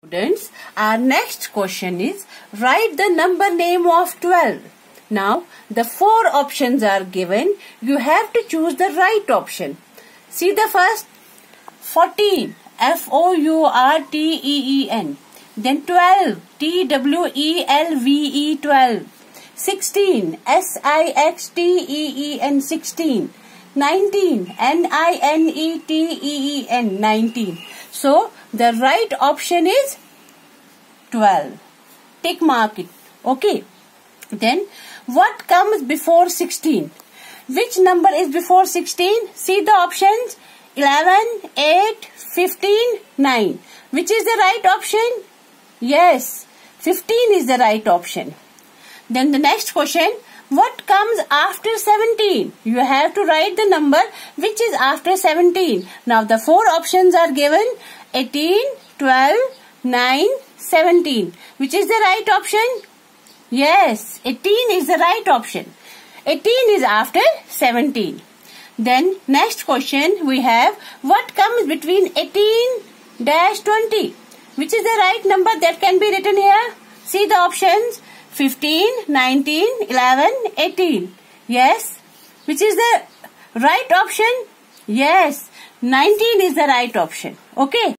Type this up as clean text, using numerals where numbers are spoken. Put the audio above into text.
Students, our next question is write the number name of 12. Now the 4 options are given. You have to choose the right option. See the first 14 FOURTEEN, then 12 TWELVE 12, 16 SIXTEEN 16, 19 NINETEEN 19. So the right option is 12. Tick mark it. Okay. Then what comes before 16? Which number is before 16? See the options. 11, 8, 15, 9. Which is the right option? Yes, 15 is the right option. Then the next question. What comes after 17? You have to write the number which is after 17. Now the 4 options are given. 18, 12, 9, 17. Which is the right option? Yes, 18 is the right option. 18 is after 17. Then next question we have, what comes between 18-20? Which is the right number that can be written here? See the options. 15, 19, 11, 18. Yes. Which is the right option? Yes. 19 is the right option. Okay.